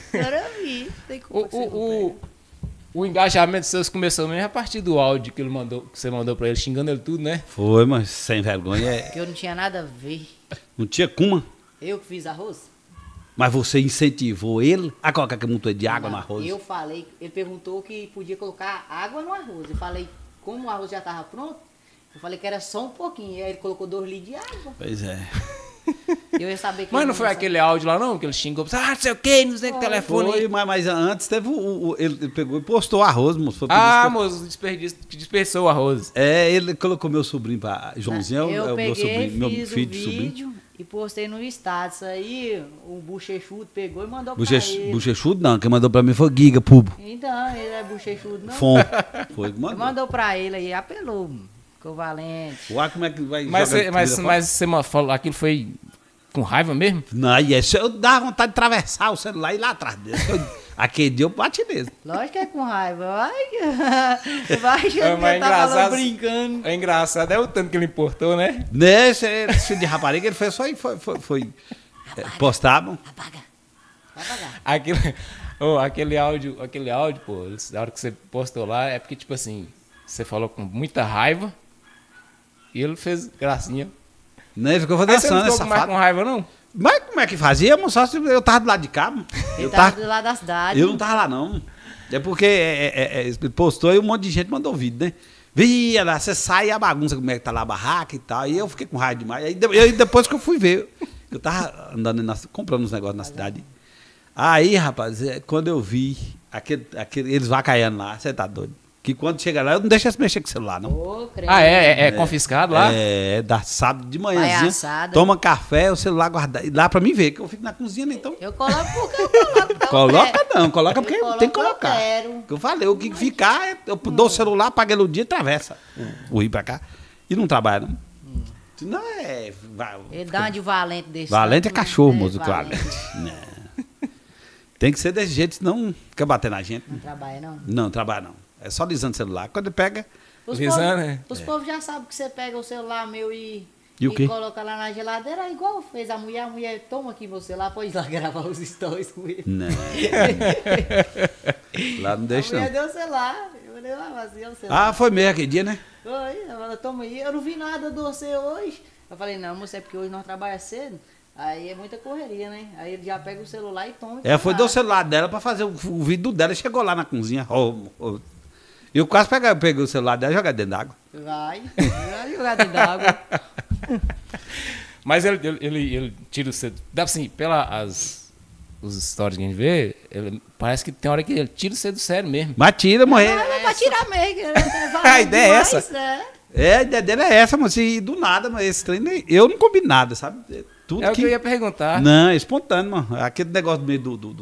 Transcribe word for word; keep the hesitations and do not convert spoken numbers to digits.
Agora eu vi. Tem como O, que você não o, o, pega. o engajamento seus começou mesmo a partir do áudio que, ele mandou, que você mandou pra ele, xingando ele tudo, né? Foi, mas sem vergonha. É... Porque eu não tinha nada a ver. Não tinha como. Eu que fiz arroz? Mas você incentivou ele a colocar aquele montão de água Não, no arroz? Eu falei, ele perguntou que podia colocar água no arroz. Eu falei, como o arroz já estava pronto, eu falei que era só um pouquinho. Aí ele colocou dois litros de água. Pois é. Eu ia saber que Mas ele não foi ia aquele áudio lá não? Que ele xingou, ah, não sei o que, não sei o que, telefone. Foi, mas, mas antes teve o, o- ele ele pegou e postou arroz, moço. Foi por Ah, isso que moço, desperdício, dispersou o arroz. eu- É, ele colocou meu sobrinho pra. Joãozinho é Eu o- é o meu peguei, sobrinho, meu fiz filho o de sobrinho. vídeo e postei no status. Aí o bochechudo pegou e mandou Bochechu- pra ele. Bochechudo não, quem mandou pra mim foi Giga Pubo. Então, ele é bochechudo não. Fom. Foi que mandou. Mandou pra ele aí, apelou. Ficou valente. Uai, como é que vai Mas, jogar você, mas, comida mas você ma- falou, aquilo foi com raiva mesmo? fora? Não, e é, eu dava vontade de atravessar o celular e ir lá atrás dele. Eu- Aquele dia eu bati nele. Lógico que é com raiva. Vai, vai achando É, que mas ele tá falando engraçado- brincando. É engraçado, é o tanto que ele importou, né? Nesse esse filho de rapariga, ele fez só e foi, foi, foi é, postavam. Apaga. Vai apagar. Aquele, oh, aquele áudio, aquele áudio, pô, da hora que você postou lá, é porque, tipo assim, você falou com muita raiva e ele fez gracinha. Né? Ficou Aí você não dançando, esse ficou mais safado. com raiva, não? Mas como é que fazia, moço? Só se eu tava do lado de cá. Mano. Ele Eu, tava tava, do lado da cidade. eu não tava lá, não. É porque é, é, é, ele postou e um monte de gente mandou vídeo, né? Via lá, você sai e a bagunça, como é que tá lá a barraca e tal. E eu fiquei com raiva demais. Aí de- eu- depois que eu fui ver, eu tava andando, na- comprando uns negócios na cidade. Aí, rapaz, é, quando eu vi aquele, aquele, eles vacaiando lá, você tá doido. Que quando chega lá, eu não deixo eles mexer com o celular, não. Ô, credo. Ah, é? É, é confiscado lá? É, dá sábado de manhãzinha, Palhaçada. toma café, o celular guardado. E lá pra mim ver, que eu fico na cozinha, né, então. Eu coloco porque eu coloco. porque eu Coloca quero. não, coloca porque Eu coloco tem que porque eu colocar. quero. Que eu falei, o que ficar, é- eu dou o celular, apaga ele o dia e atravessa o rio pra cá. E não trabalha, não. Não é. vai- Ele dá uma de valente desse. Valente é tanto, né? cachorro, É, moço, valente. Né. Tem que ser desse jeito, senão quer bater na gente. Não trabalha, não. Não, trabalha não. É só lisando o celular. Quando ele pega, Os Lisando, povos né? os povos já sabem que você pega o celular meu e, E o quê? coloca lá na geladeira, é igual fez a mulher. A mulher toma aqui meu celular, pode ir lá gravar os stories com ele. não. Lá não deixa, a mulher não. deu o celular. Eu falei, ah, mas e o celular? Ah, foi mesmo aquele dia, né? Oi, ela toma aí. Eu não vi nada de você hoje. Eu falei, não, moça, é porque hoje nós trabalhamos cedo. Aí é muita correria, né? Aí ele já pega o celular e toma. e Ela foi vai dar lá. o celular dela pra fazer o, o vídeo dela e chegou lá na cozinha. Oh, oh. Eu quase peguei, peguei o celular dela e joguei dentro d'água. Vai, vai jogar dentro d'água. Mas ele, ele, ele, ele tira o cedo. Dá assim, pelas os stories que a gente vê, ele, parece que tem hora que ele tira o cedo do sério mesmo. Mas tira, morrer. Não, é pra tirar mesmo. A ideia é essa? Né? É, a ideia dele é essa, mas e do nada, mas esse treino, eu não combino nada, sabe? É tudo É o que... que eu ia perguntar. Não, é espontâneo, mano. Aquele negócio do meio do, do,